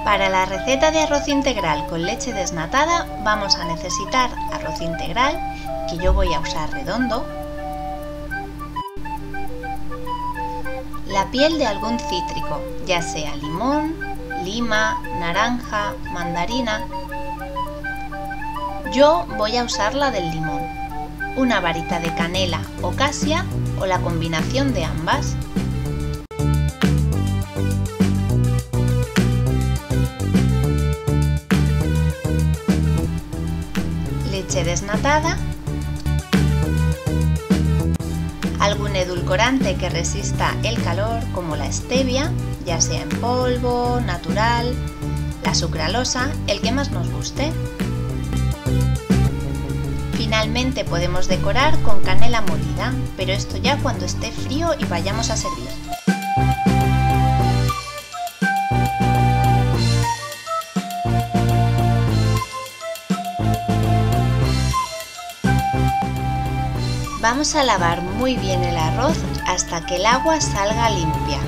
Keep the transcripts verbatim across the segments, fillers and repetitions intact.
Para la receta de arroz integral con leche desnatada vamos a necesitar arroz integral, que yo voy a usar redondo, la piel de algún cítrico, ya sea limón, lima, naranja, mandarina. Yo voy a usar la del limón, una varita de canela o casia o la combinación de ambas. Leche desnatada, algún edulcorante que resista el calor como la stevia, ya sea en polvo, natural, la sucralosa, el que más nos guste. Finalmente podemos decorar con canela molida, pero esto ya cuando esté frío y vayamos a servir. Vamos a lavar muy bien el arroz hasta que el agua salga limpia.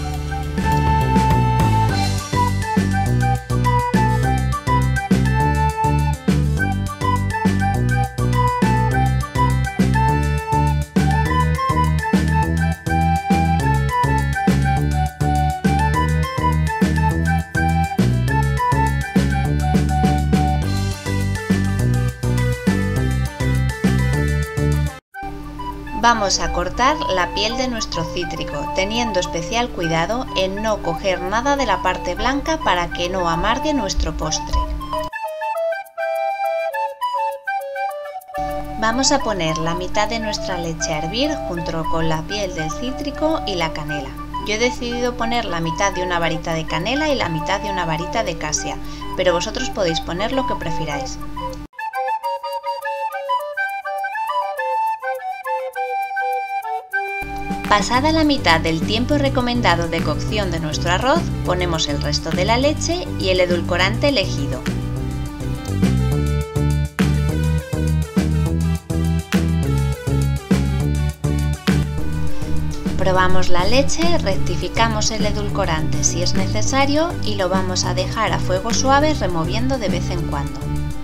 Vamos a cortar la piel de nuestro cítrico, teniendo especial cuidado en no coger nada de la parte blanca para que no amargue nuestro postre. Vamos a poner la mitad de nuestra leche a hervir junto con la piel del cítrico y la canela. Yo he decidido poner la mitad de una varita de canela y la mitad de una varita de casia, pero vosotros podéis poner lo que prefiráis. Pasada la mitad del tiempo recomendado de cocción de nuestro arroz, ponemos el resto de la leche y el edulcorante elegido. Probamos la leche, rectificamos el edulcorante si es necesario y lo vamos a dejar a fuego suave removiendo de vez en cuando.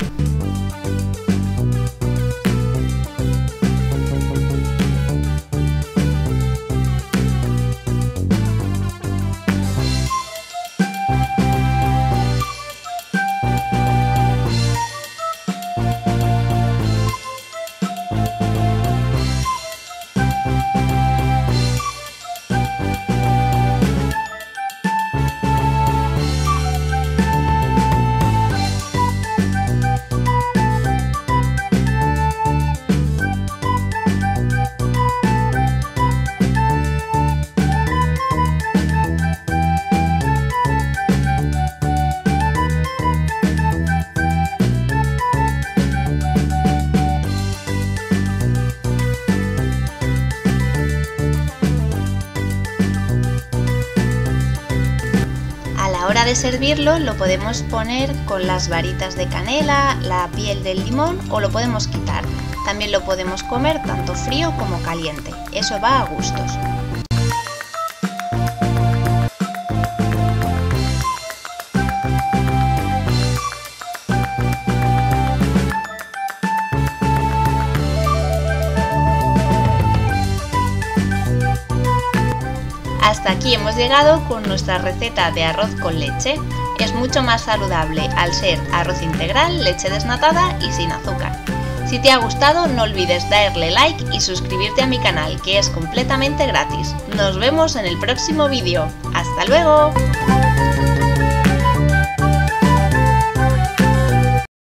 A la hora de servirlo lo podemos poner con las varitas de canela, la piel del limón o lo podemos quitar. También lo podemos comer tanto frío como caliente, eso va a gustos. Hasta aquí hemos llegado con nuestra receta de arroz con leche. Es mucho más saludable al ser arroz integral, leche desnatada y sin azúcar. Si te ha gustado no olvides darle like y suscribirte a mi canal, que es completamente gratis. Nos vemos en el próximo vídeo. ¡Hasta luego!